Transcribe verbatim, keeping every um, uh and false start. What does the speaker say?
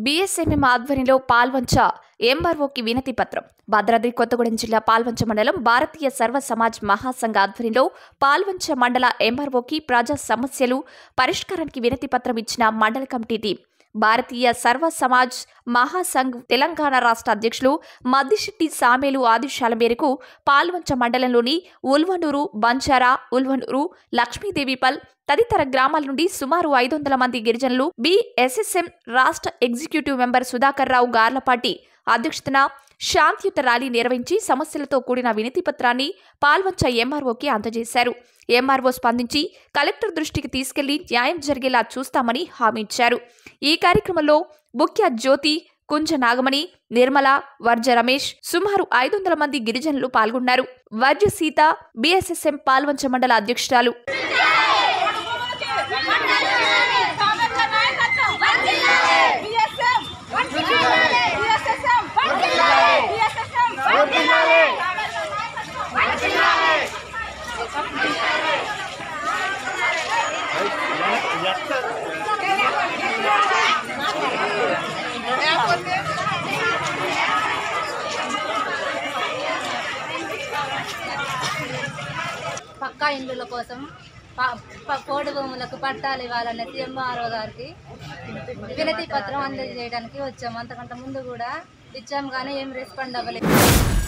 బీఎస్ఎంఎం ఆధ్వర్యంలో పాల్వంచ ఎంఆర్ఓకి వినతి పత్రం. భద్రాద్రి కొత్తగూడెం జిల్లా పాల్వంచ మండలం భారతీయ సర్వ సమాజ్ మహాసంఘ ఆధ్వర్యంలో పాల్వంచ మండల ఎంఆర్ఓకి ప్రజా సమస్యలు పరిష్కారానికి వినతి పత్రం ఇచ్చిన మండల కమిటీ టీం. భారతీయ సర్వ సమాజ్ మహాసంఘ్ తెలంగాణ రాష్ట్ర అధ్యక్షులు మద్దిశెట్టి సామేలు ఆదేశాల మేరకు పాల్వంచ మండలంలోని ఉల్వనూరు, బంజారా, ఉల్వనూరు, లక్ష్మీదేవిపల్ తదితర గ్రామాల నుండి సుమారు ఐదు వందల మంది గిరిజనులు బీఎస్ఎస్ఎం రాష్ట్ర ఎగ్జిక్యూటివ్ మెంబర్ సుధాకర్ రావు గార్లపాటి అధ్యక్షతన శాంతియుత ర్యాలీ నిర్వహించి సమస్యలతో కూడిన వినతి పత్రాన్ని పాల్వంచ ఎంఆర్ఓకి అందజేశారు. ఎంఆర్ఓ స్పందించి కలెక్టర్ దృష్టికి తీసుకెళ్లి న్యాయం జరిగేలా చూస్తామని హామీ ఇచ్చారు. ఈ కార్యక్రమంలో ముఖ్య జ్యోతి, కుంజ నాగమణి, నిర్మల, వర్జ రమేష్ సుమారు ఐదు వందల మంది గిరిజనులు పాల్గొన్నారు. వర్జ సీత బీఎస్ఎస్ఎం పాల్వంచ మండల అధ్యక్షురాలు. పక్కా ఇండ్ల కోసం కోడి భూములకు పట్టాలు ఇవ్వాలనే ఎంఆర్ఓ గారికి వినతి పత్రం అందజేయడానికి వచ్చాము. అంతకంటే ముందు కూడా ఇచ్చాము కానీ ఏం రెస్పాండ్ అవ్వలేదు.